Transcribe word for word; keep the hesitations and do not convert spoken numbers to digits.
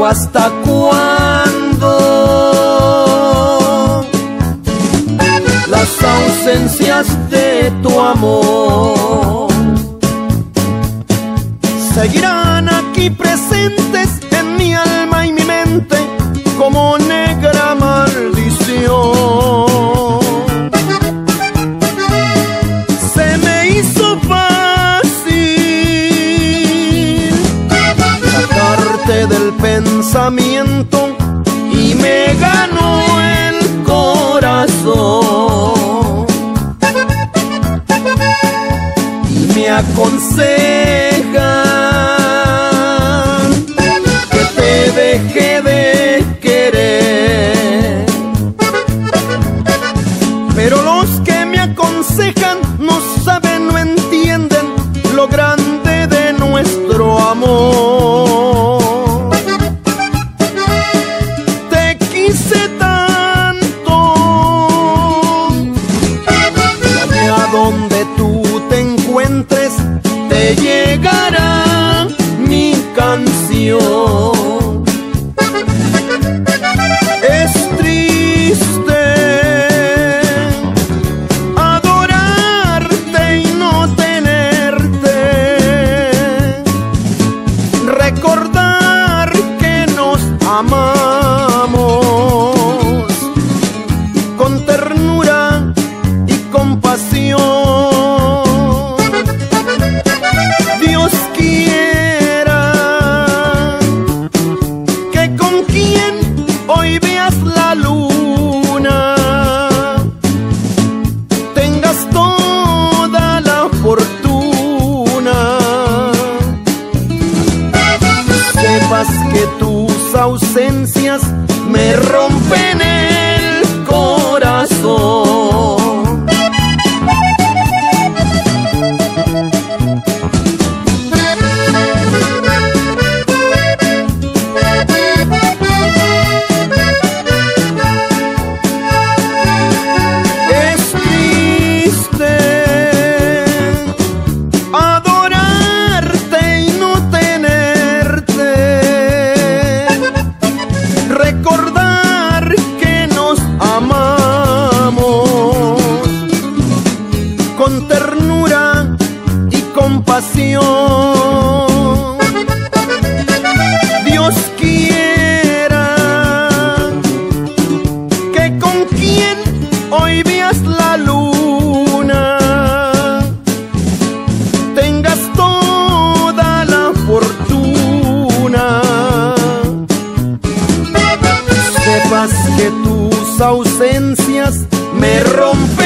¿hasta cuándo? Las ausencias de tu amor seguirán aquí presentes en mi alma y mi mente como negra maldición. Se me hizo fácil sacarte del pensamiento y me ganó el corazón. Y me aconsejan que te deje de querer, pero los que me aconsejan no saben, no entienden lo grande de nuestro amor. Te quise tanto que a donde tú te encuentres te llegará mi canción. Es triste adorarte y no tenerte, recordar que nos amamos con ternura y compasión. Dios quiera que con quien hoy veas la luna tengas toda la fortuna. Sepas que tus ausencias me rompen el corazón. Es triste adorarte y no tenerte, recordar que nos amamos con ternura y compasión. Dios quiera que con quien hoy veas la luna tengas toda la fortuna. Sepas que tus ausencias me rompen